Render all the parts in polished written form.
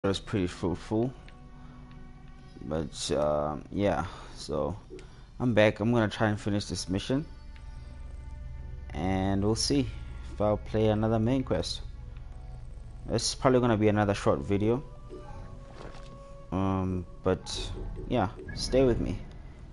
was pretty fruitful. But yeah, so I'm back. I'm gonna try and finish this mission, and we'll see if I'll play another main quest. This is probably gonna be another short video. But yeah, stay with me.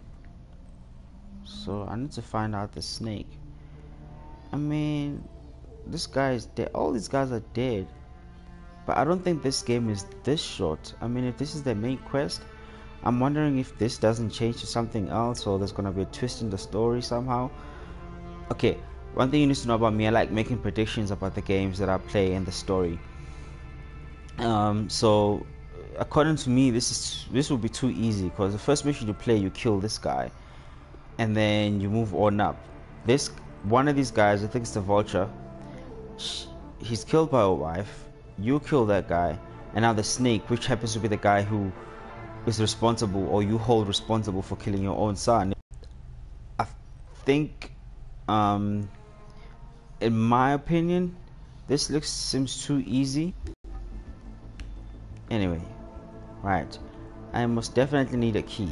So I need to find out the snake. I mean, this guy is dead. All these guys are dead. But I don't think this game is this short. I mean, if this is the main quest, I'm wondering if this doesn't change to something else, or there's gonna be a twist in the story somehow. Okay, one thing you need to know about me, I like making predictions about the games that I play and the story. So according to me, this will be too easy because the first mission you play, you kill this guy, and then you move on up. This one of these guys, I think it's the Vulture. He's killed by a wife. You kill that guy, and now the snake, which happens to be the guy who is responsible, or you hold responsible for killing your own son. I think, in my opinion, this seems too easy. Anyway, right. I most definitely need a key.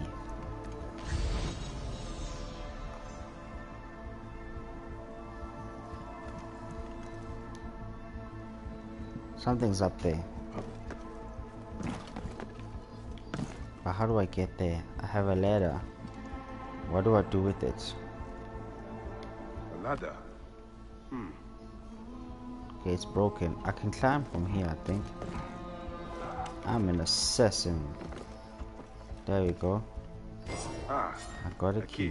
Something's up there. But how do I get there? I have a ladder. What do I do with it? A ladder? Okay, it's broken. I can climb from here, I think. I'm an assassin. There we go. Ah, I got a key.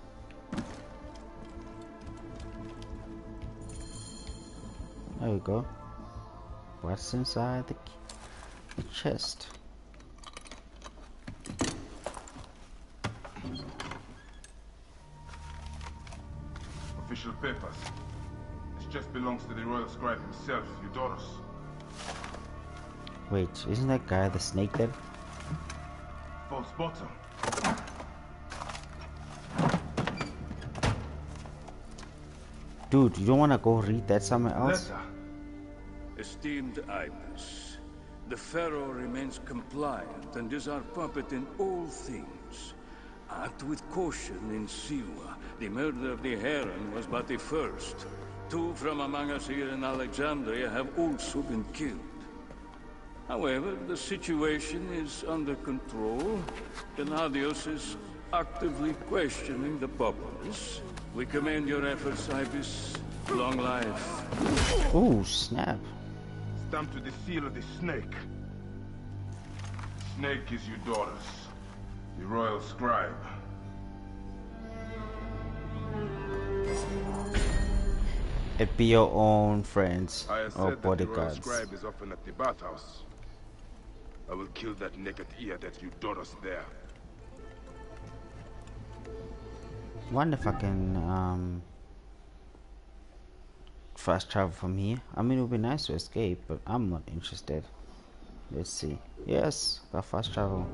There we go. What's inside the chest? Official papers. This chest belongs to the royal scribe himself, Eudorus. Wait, isn't that guy the snake then? False bottom. Dude, you don't want to go read that somewhere else? Letter. Esteemed Ibis, the Pharaoh remains compliant and is our puppet in all things. Act with caution in Siwa. The murder of the Heron was but the first. 2 from among us here in Alexandria have also been killed. However, the situation is under control. Gennadios is actively questioning the populace. We commend your efforts, Ibis. Long life. Oh, snap. Stamped with the seal of the snake. The snake is Eudorus, the royal scribe. It be your own friends I or have said that the royal bodyguards. scribe is often at the bathhouse. I will kill that naked ear that Eudorus there. Wonder if I can fast travel from here. I mean, it would be nice to escape, but I'm not interested. Let's see. Yes, got fast travel.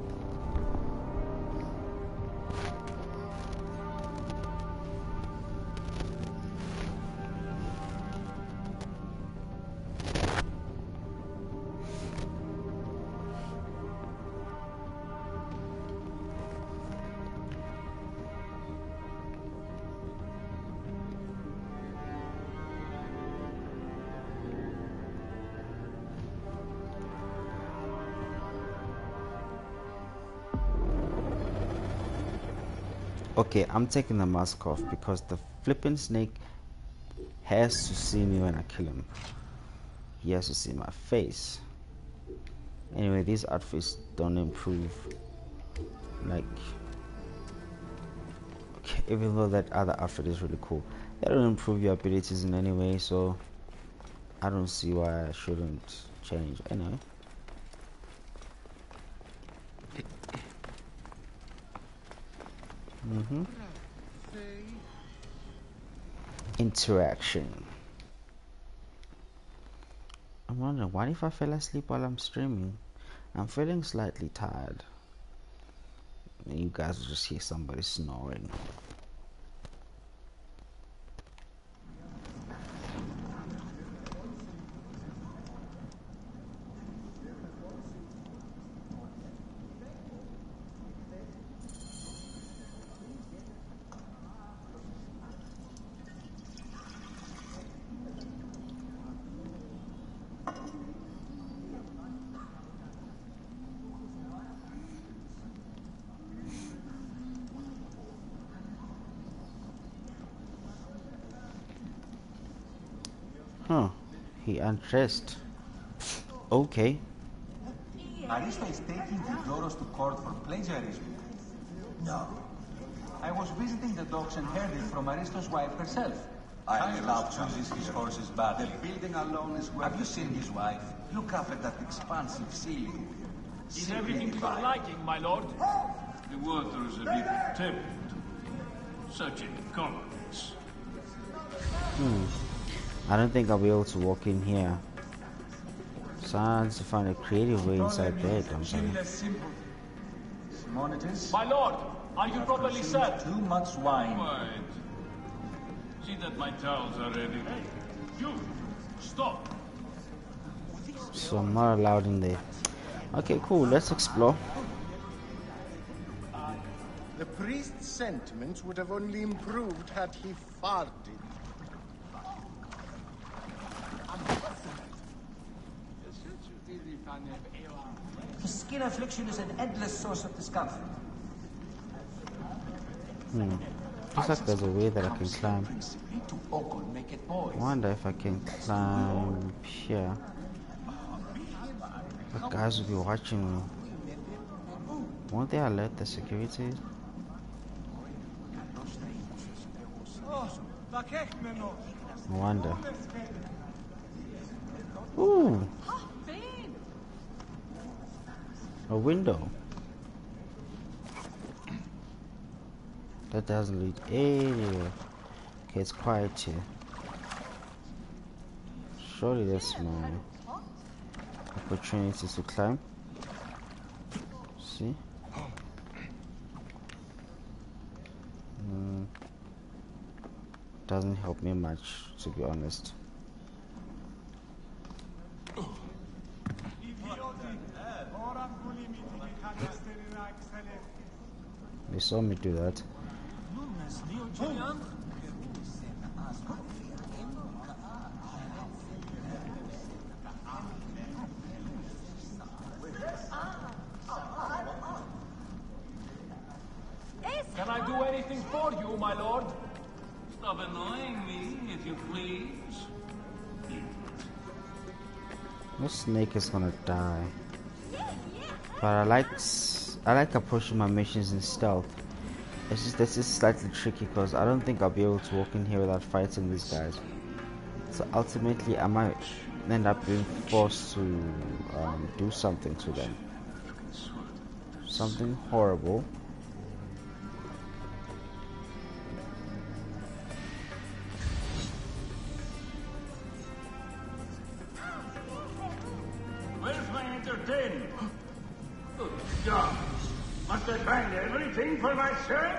Okay, I'm taking the mask off because the flipping snake has to see me when I kill him. He has to see my face. Anyway, these outfits don't improve. Like, okay, even though that other outfit is really cool, they don't improve your abilities in any way, so I don't see why I shouldn't change. Anyway. Interaction. I'm wondering, what if I fell asleep while I'm streaming? I'm feeling slightly tired. And you guys will just hear somebody snoring. Huh. He undressed. Okay. Aristo is taking Theodoros to court for plagiarism. No. I was visiting the docks and heard it from Aristo's wife herself. Hylas chooses his horses badly. The building alone is worth. Have you seen his wife? Look up at that expansive ceiling. Is everything to your liking, my lord? The water is a bit tepid. Such incompetence. I don't think I'll be able to walk in here. Someone to find a creative way inside there, don't I? Simonides? My lord, are you properly served? Too much wine. Quiet. See that my towels are ready. You, stop. So I'm not allowed in there. Okay, cool. Let's explore. The priest's sentiments would have only improved had he farted. The skin affliction is an endless source of discomfort. Looks like there's a way that I can climb. I wonder if I can climb here. The guys will be watching me. Won't they alert the security? I wonder. Ooh! A window. That doesn't lead anywhere. Okay, it's quiet here. Surely that's my opportunity to climb. See? Doesn't help me much, to be honest. They saw me do that. Can I do anything for you, my lord? Stop annoying me, if you please. This snake is gonna die. But I like approaching my missions in stealth. It's just this is slightly tricky because I don't think I'll be able to walk in here without fighting these guys. So ultimately I might end up being forced to do something to them. Something horrible. Where's my entertainment? Good God! Must I find everything for myself?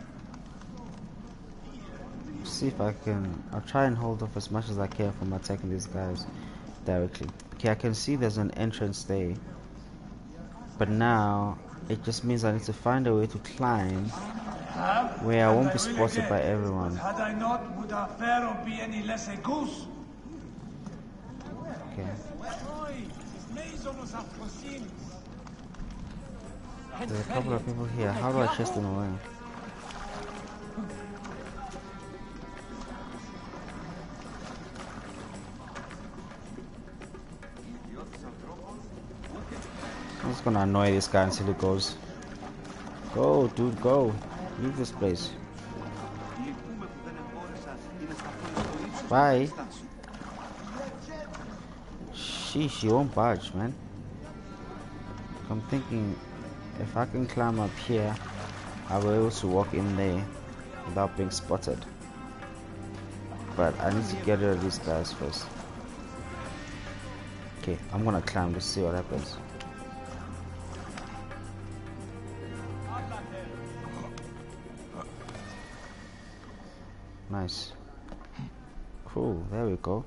See if I can. I'll try and hold off as much as I can from attacking these guys directly. Okay, I can see there's an entrance there. But now it just means I need to find a way to climb where I won't be spotted by everyone. Had I not, would our pharaoh be any less a goose? Okay. There's a couple of people here. How do I chase them away? I'm just gonna annoy this guy until he goes. Go, dude, go. Leave this place. Bye. Sheesh, you won't budge, man. I'm thinking if I can climb up here, I'll be able to walk in there without being spotted. But I need to get rid of these guys first. Okay, I'm gonna climb to see what happens. Nice. Cool, there we go.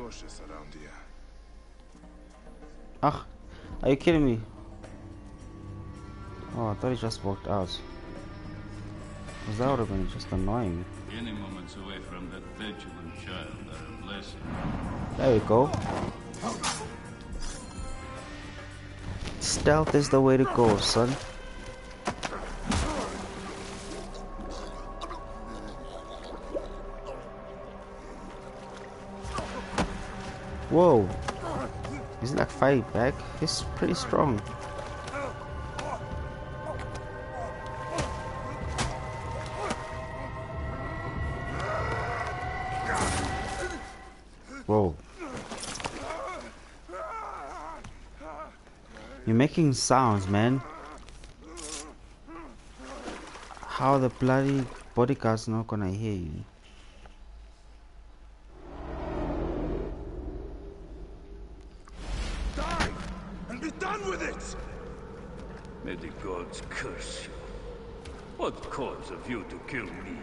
cautious around here. Ah, are you kidding me? Oh, I thought he just walked out. Because that would have been just annoying. Any moments away from that petulant child are a blessing. There we go. Stealth is the way to go, son. Whoa. He's like fighting back. He's pretty strong. Whoa. You're making sounds, man. How the bloody bodyguard's not gonna hear you? Die! And be done with it! May the gods curse you. What cause have you to kill me?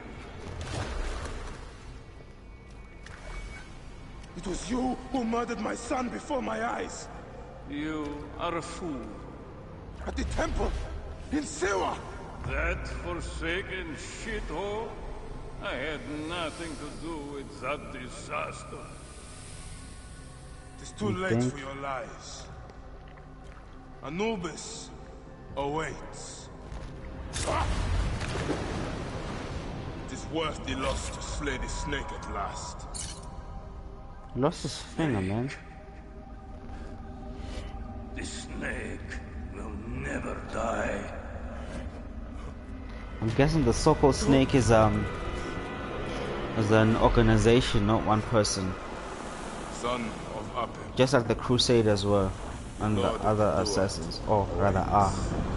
It was you who murdered my son before my eyes. You are a fool. At the temple, in Siwa. That forsaken shithole? I had nothing to do with that disaster. It is too You late think? for your lies. Anubis awaits. It is worth the loss to slay the snake at last. Lost his finger, man. The snake will never die. I'm guessing the so-called snake is an organization, not one person. Son of Apep. Just like the Crusaders were and the Lord of other Dua. assassins. Or rather are.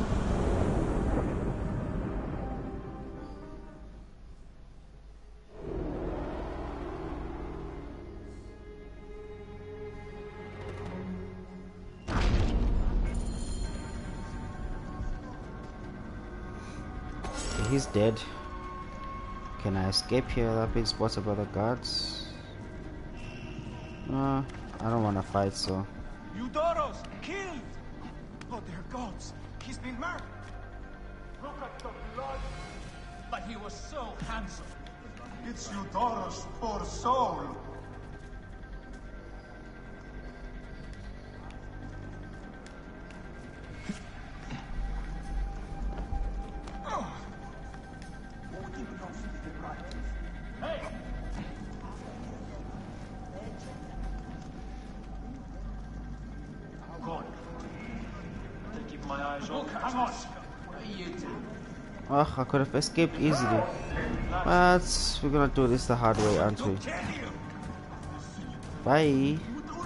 He's dead. Can I escape here without being spotted by the guards? I don't want to fight, so... Eudoros, killed! Oh, dear gods, he's been murdered. Look at the blood. But he was so handsome. It's Eudoros, poor soul. Hey! Go on. I'll keep my eyes open. Hang on. I could have escaped easily. But we're gonna do this the hard way, aren't we? Bye.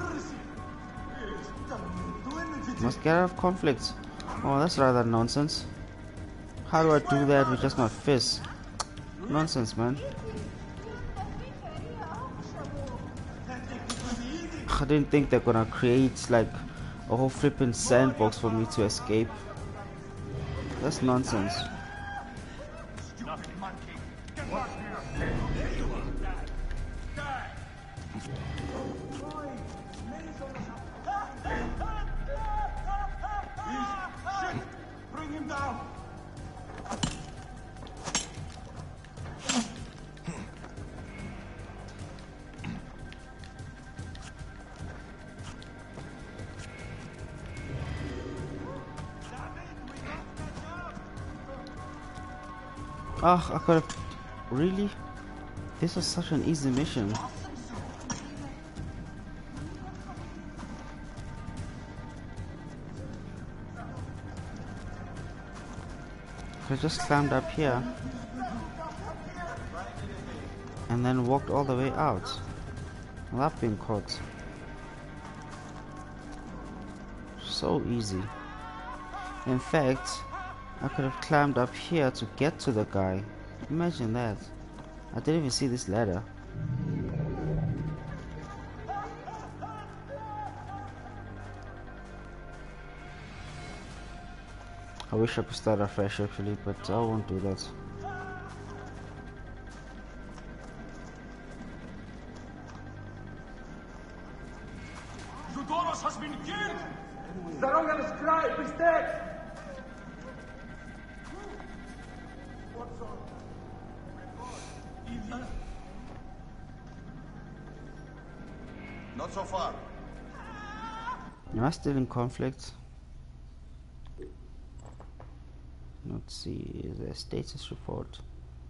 Must get out of conflict. Oh, that's rather nonsense. How do I do that with just my fists? Nonsense, man. I didn't think they're gonna create like a whole flipping sandbox for me to escape. That's nonsense. Bring him down. Ah, I could have... Really? This was such an easy mission. I just climbed up here and then walked all the way out without being caught. So easy. In fact, I could have climbed up here to get to the guy. Imagine that. I didn't even see this ladder. I wish I could start afresh actually, but I won't do that. been killed! Zarongan scribe is dead! What's on? Not so far. Am I still in conflict? Let's see, is there a status report?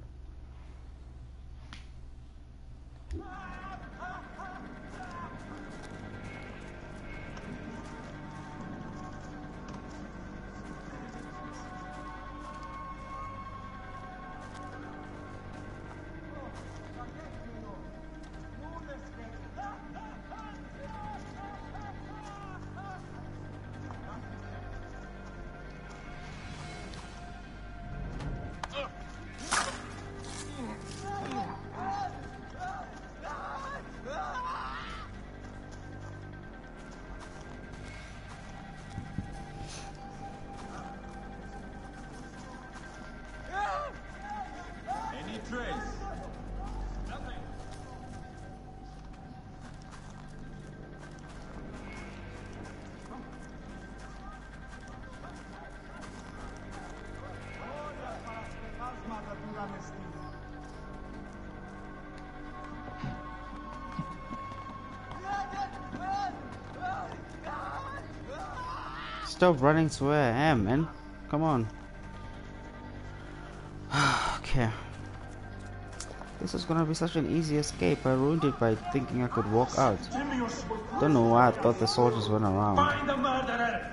Any trace? Nothing. Stop running to where I am, man. Come on. Okay. This is gonna be such an easy escape. I ruined it by thinking I could walk out. Don't know why I thought the soldiers went around. Find the murderer!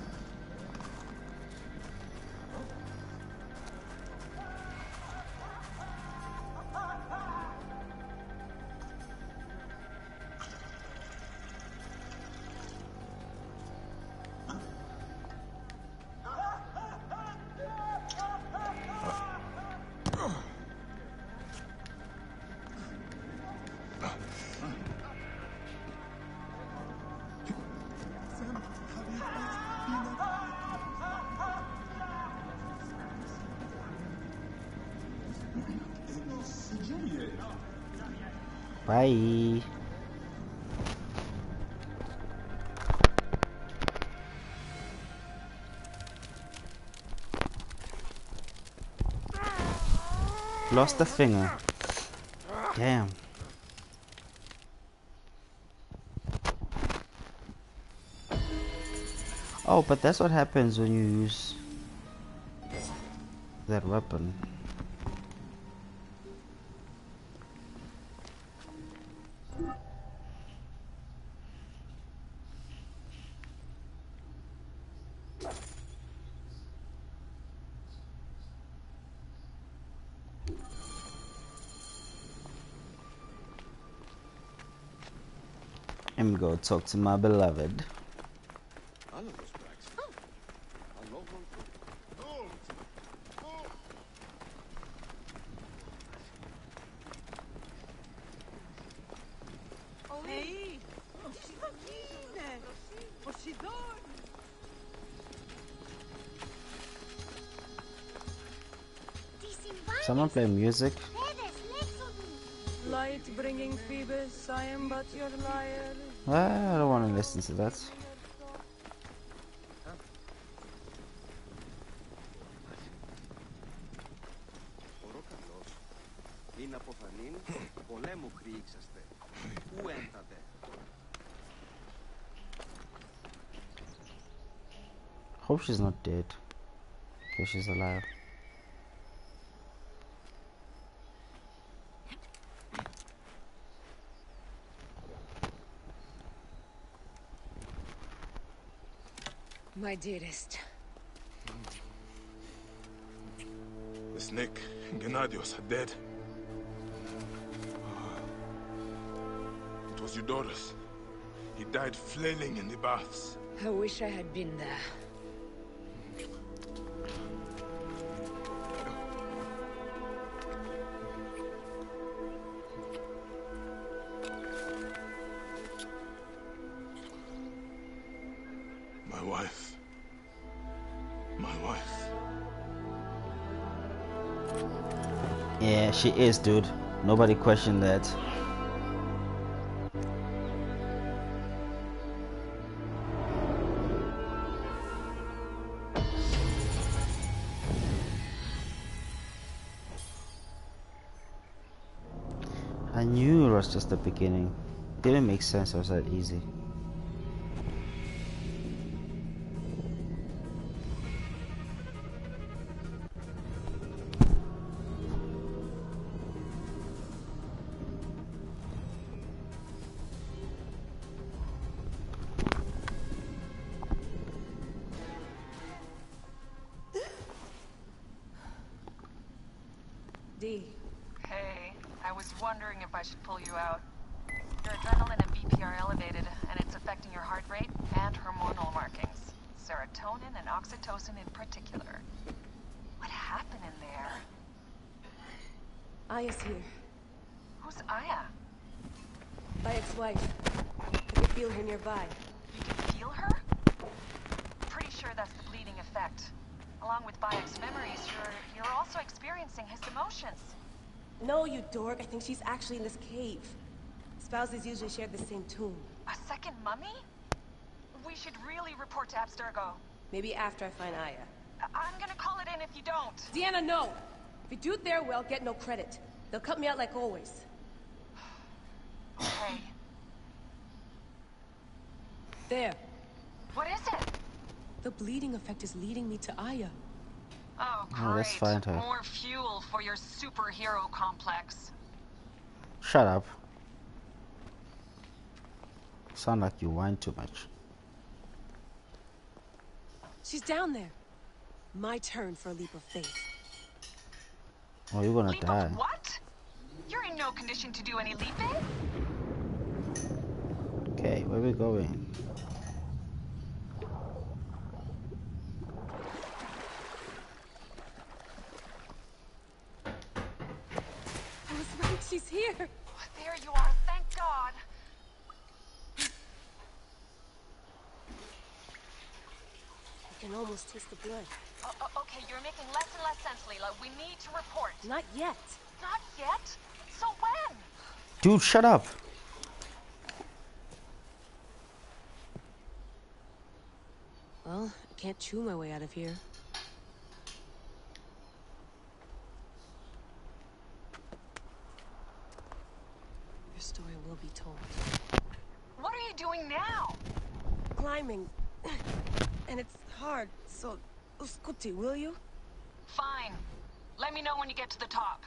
Bye. Lost a finger. Damn. Oh, but that's what happens when you use that weapon. Let me go talk to my beloved. Someone play music. Light bringing Phoebus, I am but your liar. I don't want to listen to that. Hope she's not dead. Okay, she's alive. My dearest. The snake and Gennadios are dead. It was Eudorus. He died flailing in the baths. I wish I had been there. My wife. My wife. Yeah, she is, dude. Nobody questioned that. knew it was just the beginning. Didn't make sense. It was that easy. D. Hey, I was wondering if I should pull you out. Your adrenaline and BP are elevated, and it's affecting your heart rate and hormonal markings. Serotonin and oxytocin in particular. What happened in there? Aya's here. Who's Aya? My ex-wife. I could feel her nearby. You can feel her? Pretty sure that's the bleeding effect. Along with Bayek's memories, you're also experiencing his emotions. No, you dork. I think she's actually in this cave. Spouses usually share the same tomb. A second mummy? We should really report to Abstergo. Maybe after I find Aya. I'm gonna call it in if you don't. Deanna, no! If you do it there, well, get no credit. They'll cut me out like always. Okay. There. What is it? The bleeding effect is leading me to Aya. Oh, great. Oh, let's find her. More fuel for your superhero complex. Shut up. Sound like you whine too much. She's down there. My turn for a leap of faith. Oh, you're gonna Leap die. of what? You're in no condition to do any leaping. Okay, where we going? I was right, she's here. Oh, there you are, thank God. I can almost taste the blood. Okay, you're making less and less sense, Leila. We need to report. Not yet. Not yet? So when? Dude, shut up. Well, I can't chew my way out of here. Your story will be told. What are you doing now? Climbing. And it's hard, so... Scuti, will you? Fine. Let me know when you get to the top.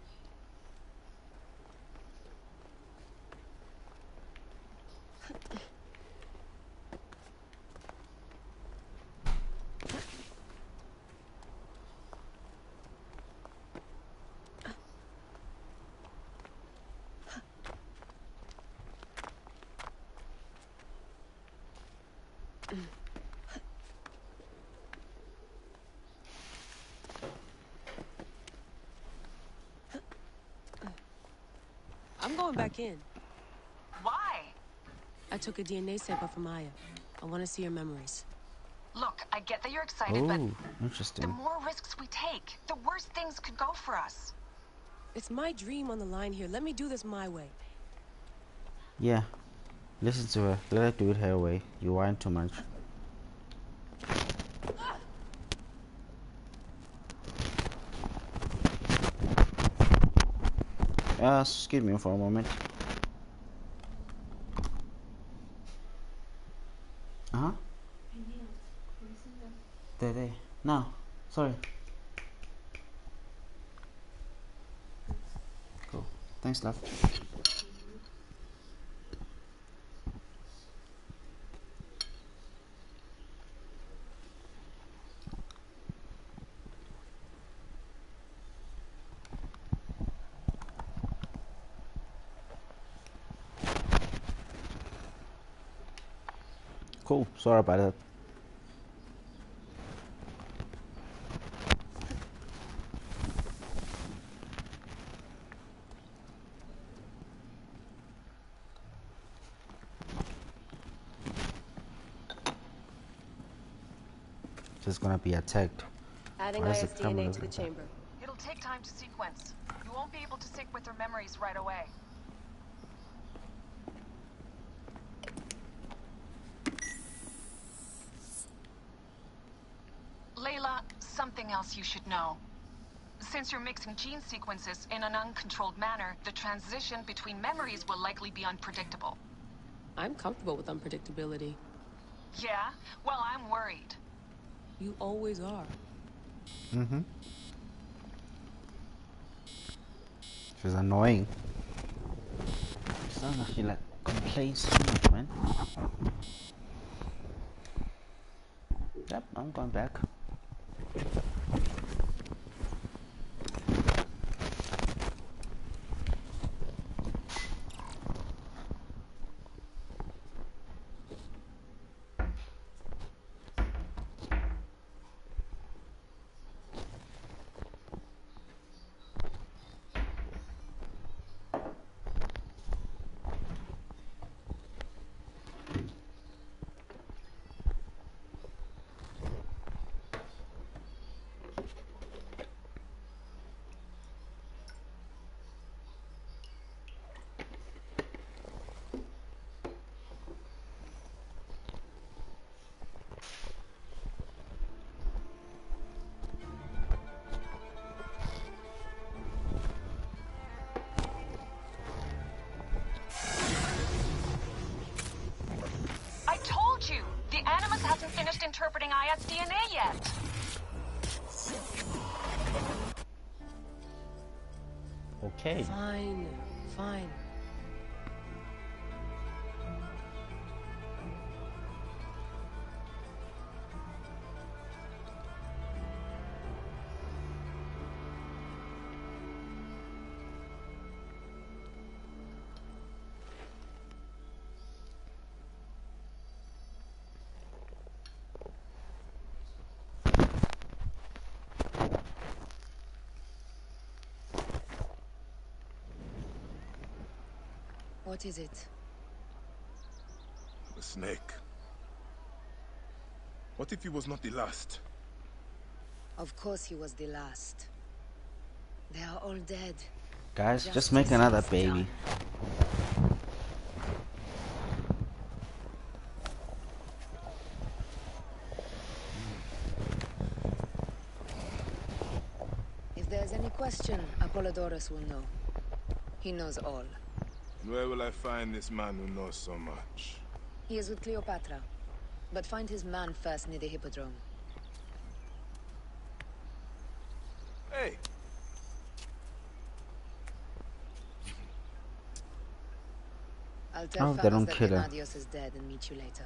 I'm going back in. Why? I took a DNA sample from Aya. I want to see her memories. Look, I get that you're excited, but Oh, the interesting. more risks we take, the worse things could go for us. It's my dream on the line here. Let me do this my way. Yeah. Listen to her. Let her do it her way. You whine too much. Excuse me for a moment. Uh-huh. There. No. Sorry. Cool. Thanks, love. Cool. Sorry about that. Just gonna be attacked. Adding Why does Aya's the camera DNA look to the like that? chamber. It'll take time to sequence. You won't be able to sync with her memories right away. Layla, something else you should know. Since you're mixing gene sequences in an uncontrolled manner, the transition between memories will likely be unpredictable. I'm comfortable with unpredictability. Yeah? Well, I'm worried. You always are. Mm-hmm. She's annoying. She sounds like she like complains too much, man. Yep, I'm going back. I told you! The Animus hasn't finished interpreting IS DNA yet! Okay. Fine, fine. What is it? The snake. What if he was not the last? Of course he was the last. They are all dead. Guys, just make another baby. If there's any question, Apollodorus will know. He knows all. Where will I find this man who knows so much? He is with Cleopatra. But find his man first near the Hippodrome. Hey! I'll tell they don't Phanos that kill her. Gennadios is dead and meet you later.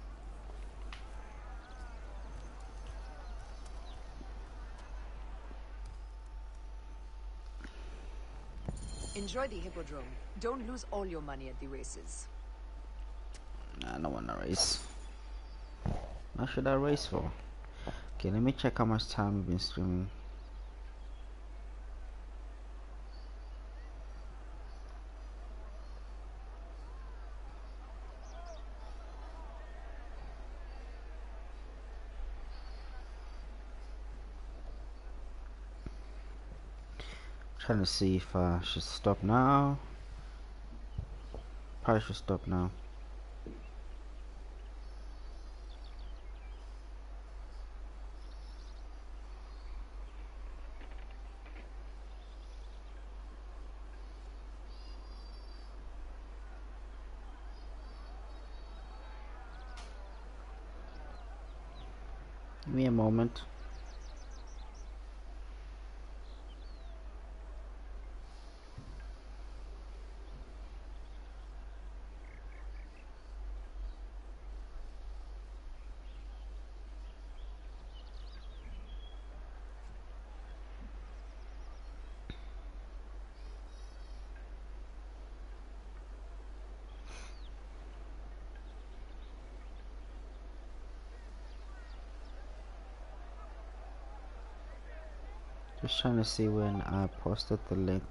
Enjoy the Hippodrome. Don't lose all your money at the races. Nah, I don't wanna race. What should I race for? Okay, let me check how much time we've been streaming. Trying to see if I should stop now. Probably should stop now. Give me a moment. Just trying to see when I posted the link.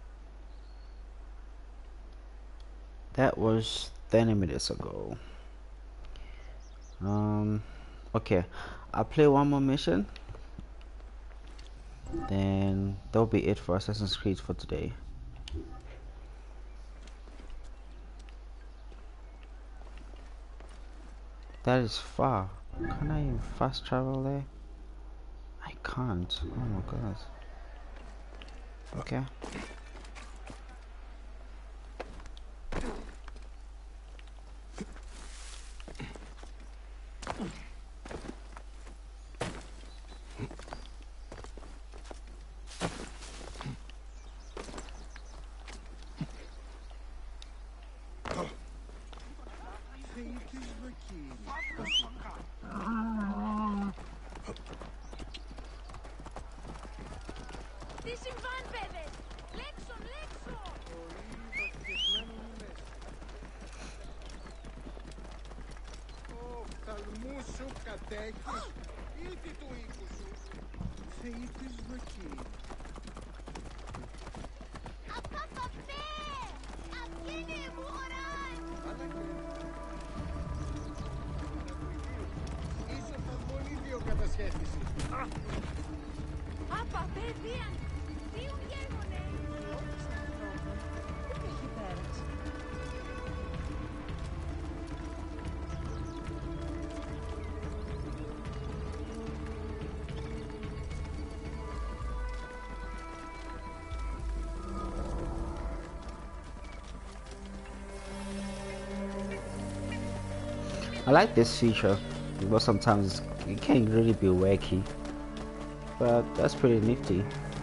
That was 30 minutes ago. Okay, I'll play one more mission, then that'll be it for Assassin's Creed for today. That is far. Can I even fast travel there? I can't. Oh my god. Okay. I like this feature, but sometimes it can really be wacky, but that's pretty nifty.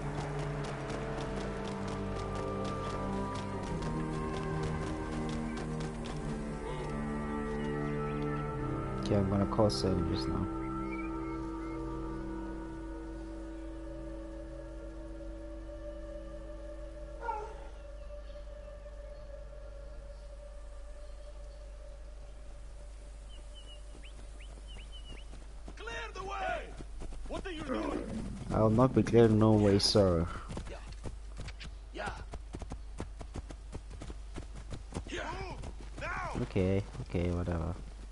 Okay, I'm gonna call service now. I'll not be clearing no way, sir. Okay, okay, whatever.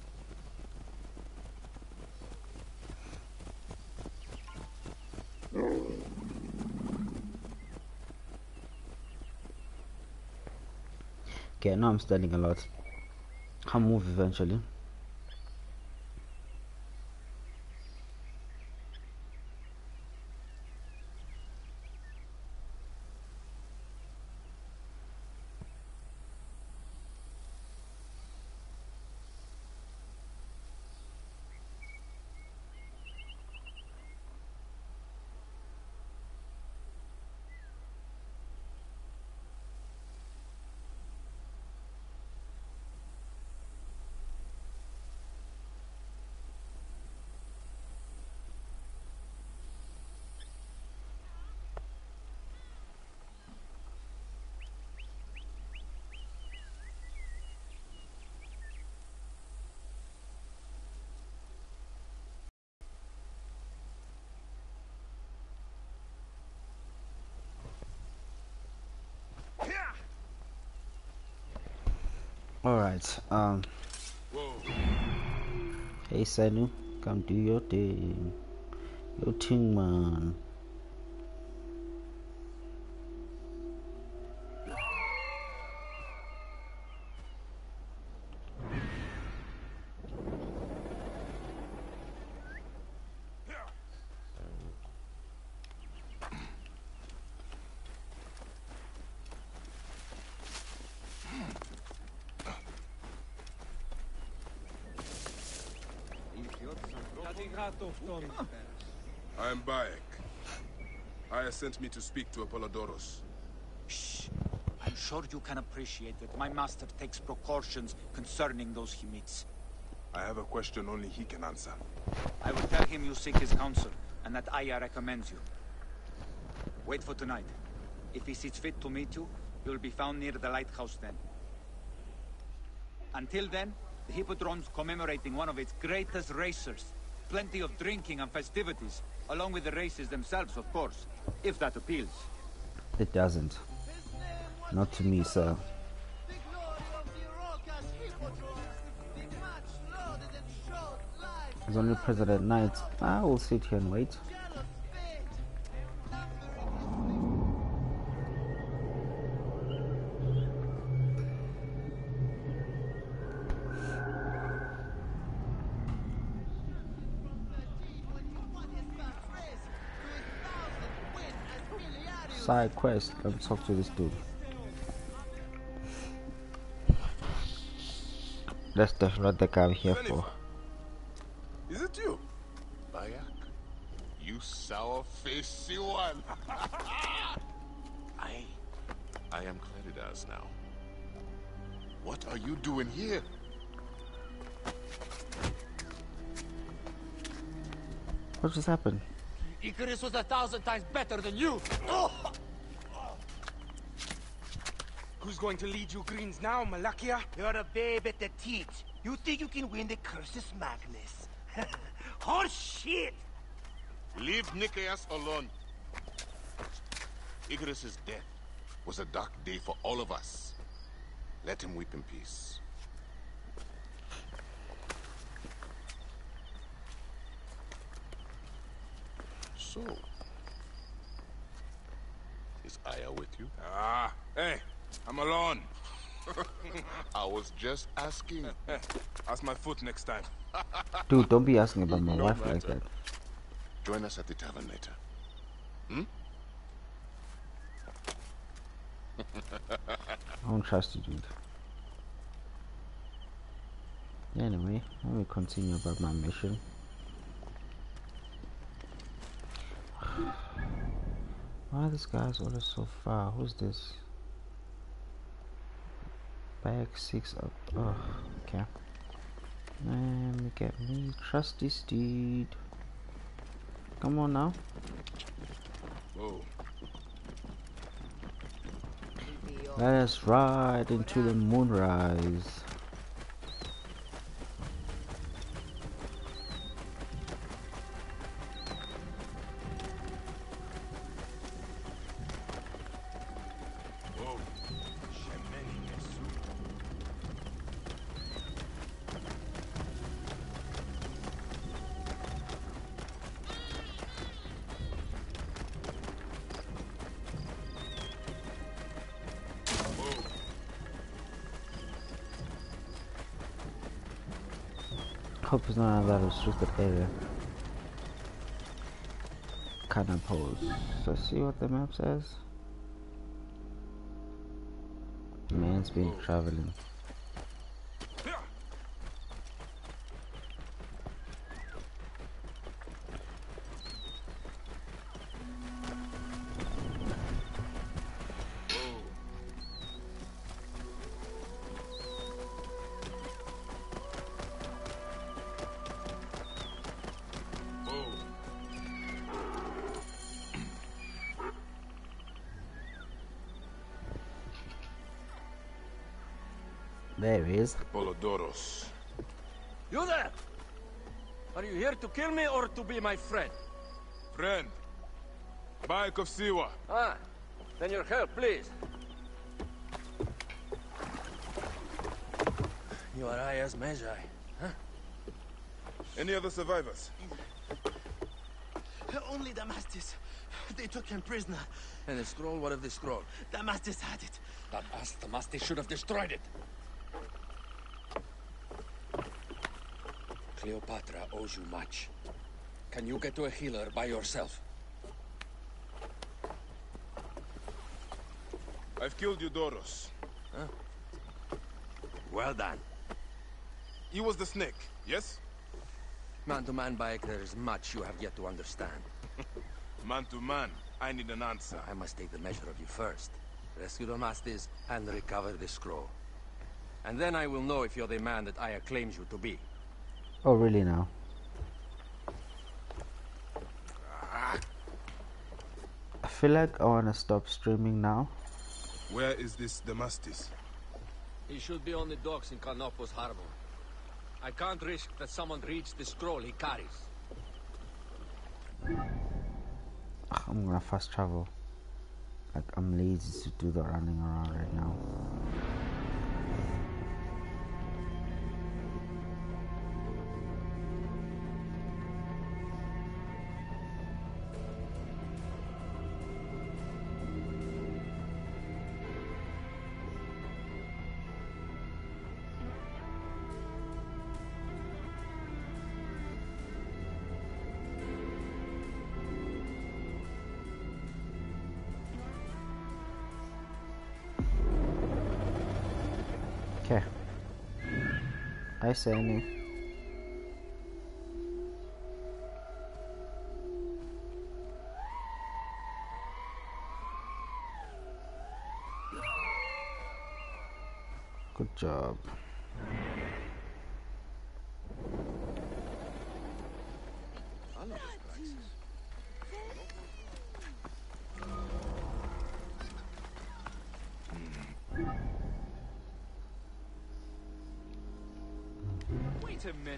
Okay, now I'm studying a lot. I'll move eventually. Alright, hey Sanu, come do your thing. Your thing, man. I am Bayek. Aya sent me to speak to Apollodoros. Shh. I'm sure you can appreciate that my master takes precautions concerning those he meets. I have a question only he can answer. I will tell him you seek his counsel, and that Aya recommends you. Wait for tonight. If he sees fit to meet you, you'll be found near the lighthouse then. Until then, the Hippodrome's commemorating one of its greatest racers. Plenty of drinking and festivities, along with the races themselves, of course, if that appeals. It doesn't. Not to me, sir. The glory of the Roca's Hippodrome, the much lauded and short He's only present at night. I will sit here and wait. Side quest. Let me talk to this dude. That's definitely what the guy I'm here for. Is it you? Bayek? You sour-faced Siwan! I am Claridas now. What are you doing here? What just happened? Icarus was 1,000 times better than you! Who's going to lead you Greens now, Malakia? You're a babe at the teat. You think you can win the Cursus Magnus? Horse shit! Leave Nicaeus alone. Icarus's death was a dark day for all of us. Let him weep in peace. So, is Aya with you? Hey, I'm alone. I was just asking. Ask my foot next time. Dude, don't be asking about my wife like that. Join us at the tavern later. Hmm? I don't trust you, dude. Anyway, let me continue about my mission. Why are these guys always so far? Who's this? Back 6 up. Oh, okay. Let me get me trusty steed. Come on now. Whoa. Let us ride into the moonrise. Hope it's not in that restricted area. Kind of pose. So see what the map says. Man's been traveling. There he is. Apollodorus. You there! Are you here to kill me or to be my friend? Friend. Bayek of Siwa. Ah, then your help, please. You are Aya's Magi, huh? Any other survivors? Only Damastis. They took him prisoner. And the scroll? What of the scroll? Damastis had it. Damastis should have destroyed it. Cleopatra owes you much. Can you get to a healer by yourself? I've killed Eudoros. Huh? Well done. He was the snake, yes? Man to man, Bayek, there is much you have yet to understand. Man to man, I need an answer. I must take the measure of you first. Rescue Damastis and recover the scroll. And then I will know if you're the man that Aya claims you to be. Oh, really now? I feel like I want to stop streaming now. Where is this Damastis? He should be on the docks in Canopus Harbor. I can't risk that someone reads the scroll he carries. I'm gonna fast travel. Like, I'm lazy to do the running around right now. Okay. I say me. Good job. Wait a minute.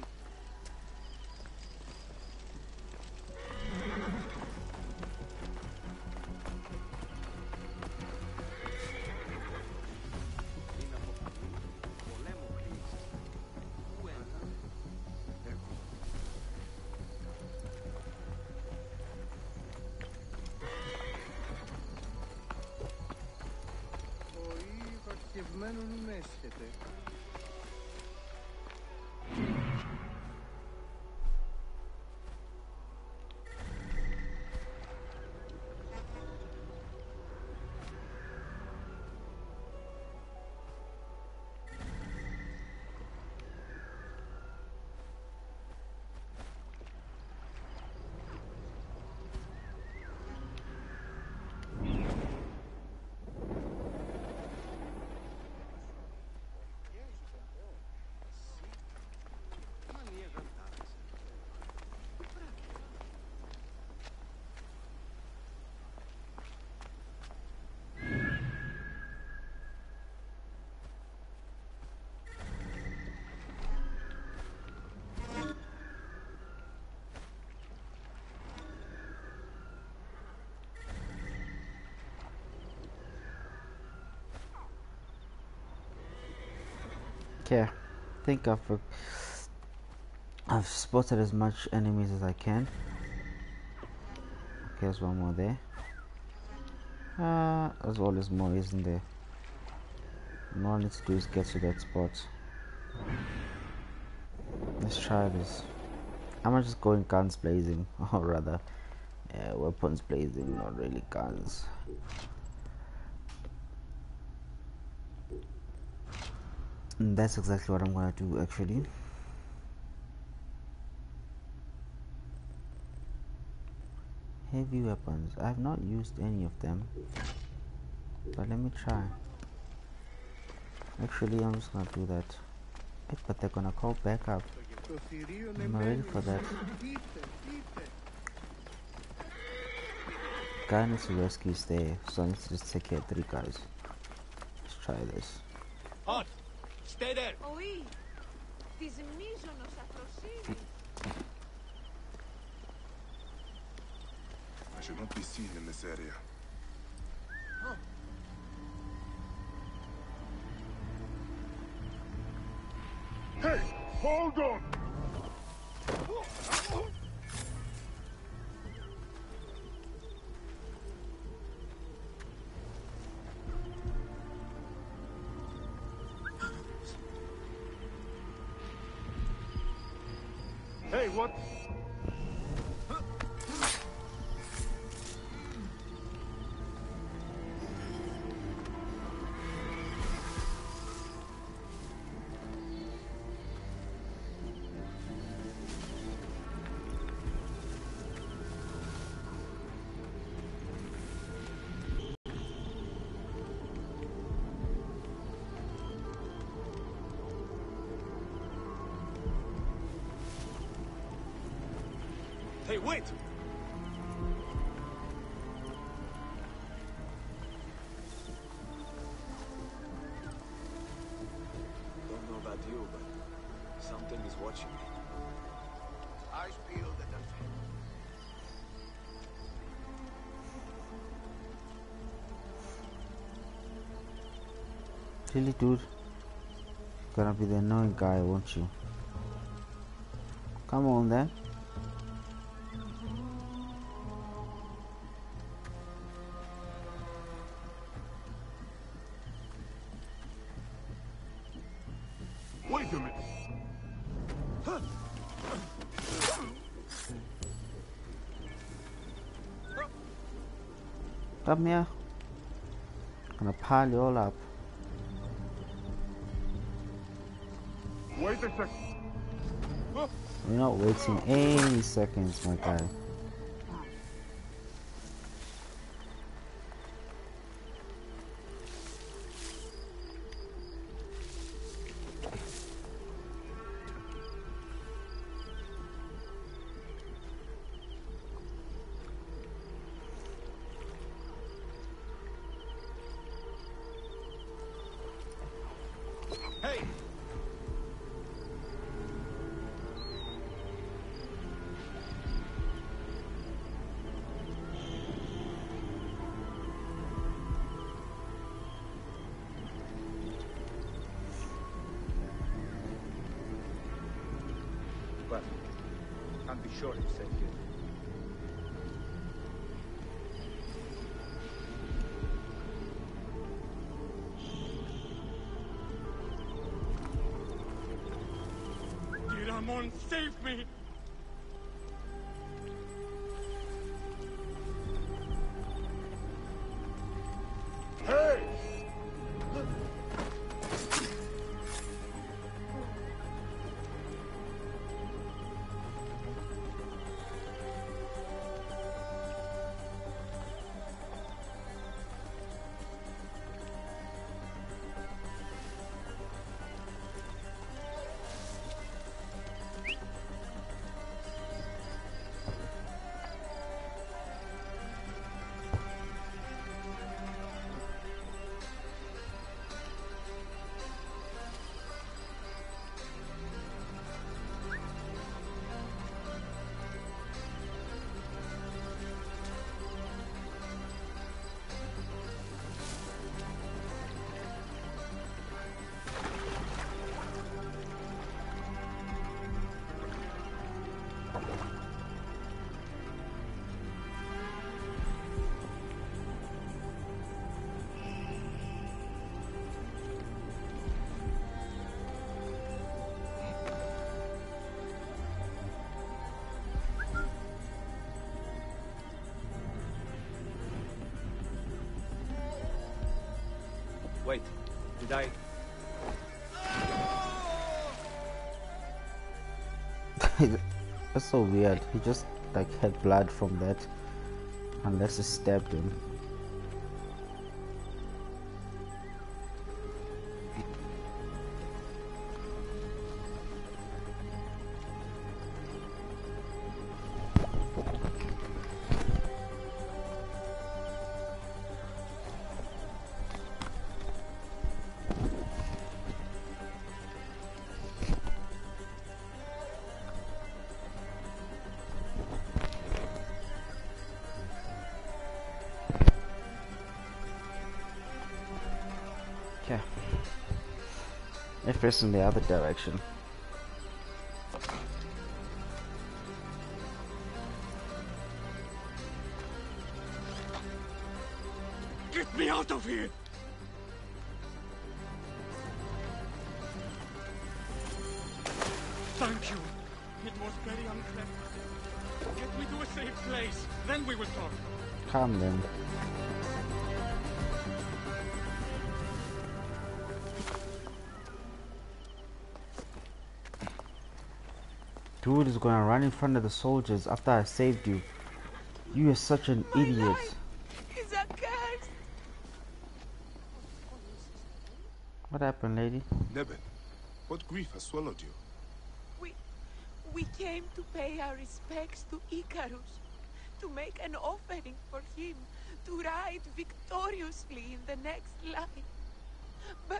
Okay, I think I've spotted as much enemies as I can. Okay, there's one more there. There's always more, isn't there? And all I need to do is get to that spot. Let's try this. I'm gonna just go in guns blazing, or rather, weapons blazing, not really guns. And that's exactly what I'm gonna do, actually. Heavy weapons. I have not used any of them, but let me try. Actually, I'm just gonna do that. But they're gonna call back up. I'm not ready for that. Guy needs to rescue stay, so I need to just take care of 3 guys. Let's try this. Hot! Stay there! I should not be seen in this area. Hey, hold on! Hey, what? Hey, wait! Don't know about you, but something is watching me. I feel that Really, dude? You're gonna be the annoying guy, won't you? Come on, then. Wait a minute. Come here. Gonna pile you all up. Wait a sec. You're not waiting any seconds, my guy. Hey! Well, can't be sure it's safe here. Ramon, save me! Hey! Wait, did I... That's so weird. He just like had blood from that, unless it stabbed him. Yeah. Let's press in the other direction. Get me out of here! Thank you. It was very unclear. Get me to a safe place, then we will talk. Calm then. Dude is gonna run in front of the soldiers after I saved you. You are such an idiot. Is a curse. What happened, lady? Nebet, what grief has swallowed you? We came to pay our respects to Icarus, to make an offering for him, to ride victoriously in the next life. But...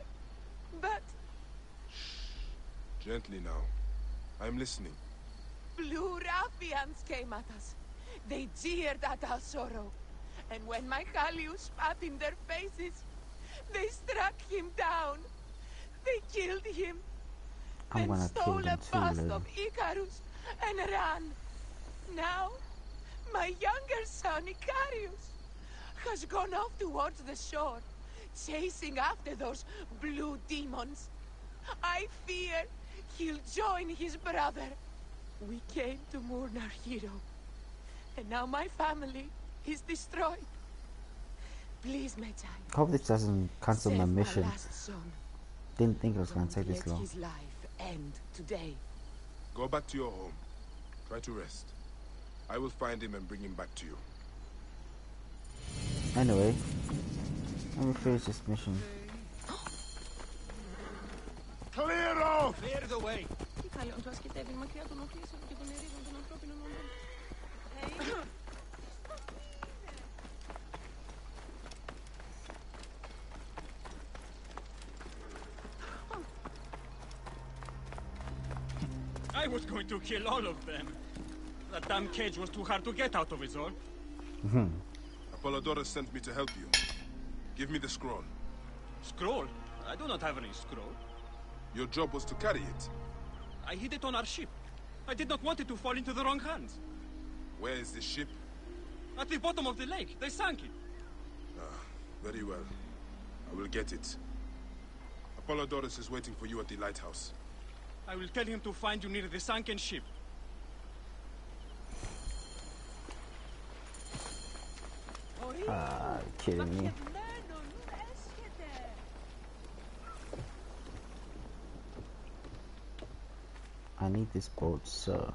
Shh. Gently now. I'm listening. Blue ruffians came at us. They jeered at our sorrow. And when my Callius spat in their faces, they struck him down. They killed him. I'm Then gonna kill stole a them too, bust lady. of Icarus and ran. Now, my younger son, Icarius, has gone off towards the shore, chasing after those blue demons. I fear he'll join his brother. We came to mourn our hero, and now my family is destroyed. Please, Medjay. Hope this doesn't cancel save my mission. last son. Didn't think it was gonna Don't take this let long. his life end today. Go back to your home. Try to rest. I will find him and bring him back to you. Anyway, let me finish this mission. Clear off! Clear the way! I was going to kill all of them. That damn cage was too hard to get out of, is all. Apollodorus sent me to help you. Give me the scroll. Scroll? I do not have any scroll. Your job was to carry it. I hid it on our ship. I did not want it to fall into the wrong hands. Where is the ship? At the bottom of the lake. They sank it. Ah, very well. I will get it. Apollodorus is waiting for you at the lighthouse. I will tell him to find you near the sunken ship. Ah, kidding me. I need this boat, sir.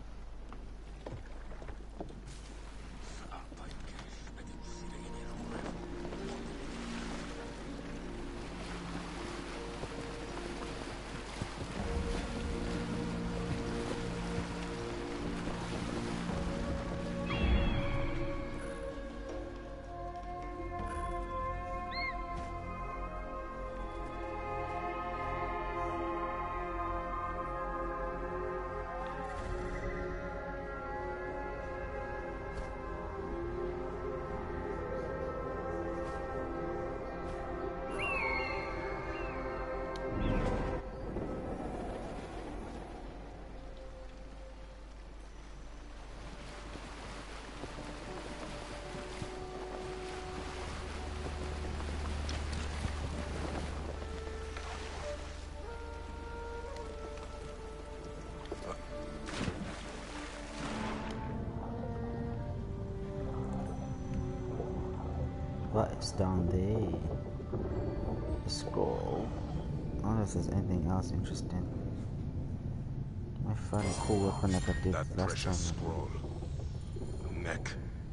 What is down there? The scroll. I don't know if there's anything else interesting. I find a cool weapon like I did that last precious time. scroll. Neck.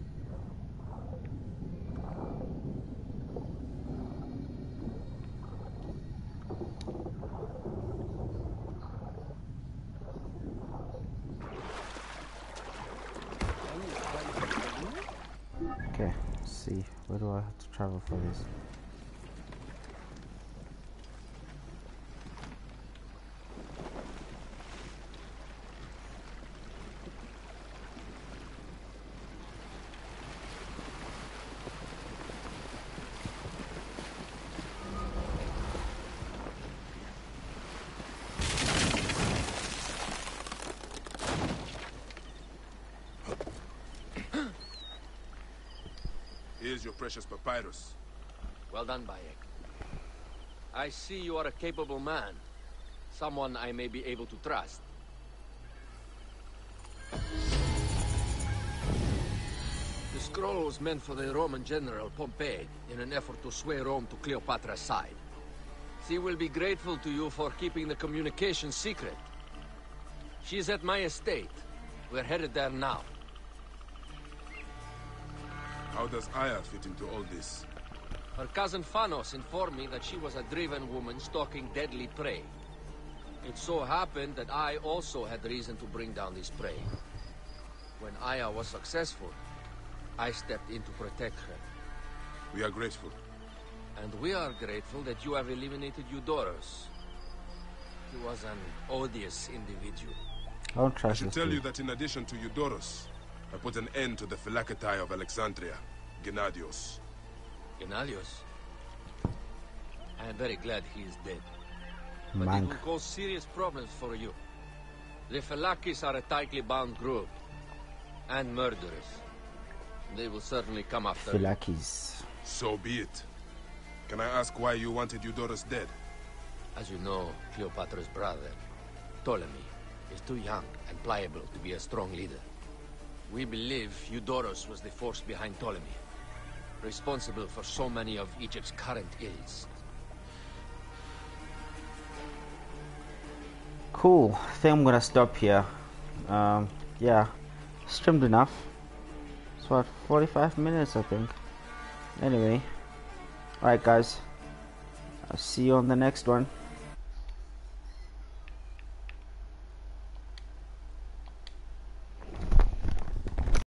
Okay, let's see. Where do I have to travel for this? Here's your precious papyrus. Well done, Bayek. I see you are a capable man. Someone I may be able to trust. The scroll was meant for the Roman general Pompey in an effort to sway Rome to Cleopatra's side. She will be grateful to you for keeping the communication secret. She is at my estate. We're headed there now. How does Aya fit into all this? Her cousin Phanos informed me that she was a driven woman stalking deadly prey. It so happened that I also had reason to bring down this prey. When Aya was successful, I stepped in to protect her. We are grateful. And we are grateful that you have eliminated Eudorus. He was an odious individual. I should tell you that in addition to Eudorus, I put an end to the Phylakitai of Alexandria, Gennadios. Gennadios? I am very glad he is dead. But it will cause serious problems for you. The Phylakis are a tightly bound group. And murderers. They will certainly come after Phylakis. So be it. Can I ask why you wanted Eudorus dead? As you know, Cleopatra's brother, Ptolemy, is too young and pliable to be a strong leader. We believe Eudorus was the force behind Ptolemy, responsible for so many of Egypt's current ills. Cool. I think I'm gonna stop here. Yeah, streamed enough. It's what, 45 minutes, I think. Anyway, alright guys, I'll see you on the next one.